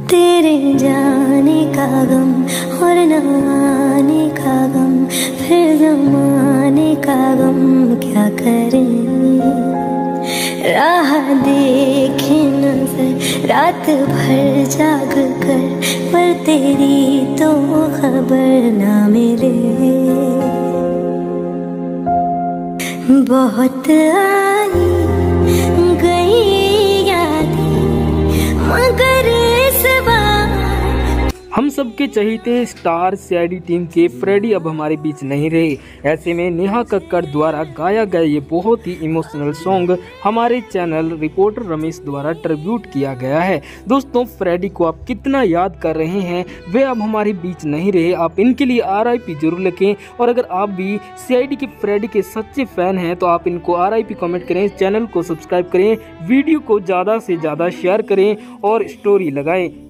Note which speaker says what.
Speaker 1: तेरे जाने का गम और न आने का गम, फिर ज़माने का गम क्या करें। राह देखे नजर रात भर जाग कर, पर तेरी तो खबर ना मिले। बहुत आई गई यादें मगर इस बार।
Speaker 2: हम सबके चहेते स्टार सीआईडी टीम के फ्रेडी अब हमारे बीच नहीं रहे। ऐसे में नेहा कक्कड़ द्वारा गाया गया ये बहुत ही इमोशनल सॉन्ग हमारे चैनल रिपोर्टर रमेश द्वारा ट्रिब्यूट किया गया है। दोस्तों, फ्रेडी को आप कितना याद कर रहे हैं, वे अब हमारे बीच नहीं रहे। आप इनके लिए RIP जरूर लिखें, और अगर आप भी सीआईडी के फ्रेडी के सच्चे फैन हैं तो आप इनको RIP कमेंट करें, चैनल को सब्सक्राइब करें, वीडियो को ज़्यादा से ज़्यादा शेयर करें और स्टोरी लगाएं।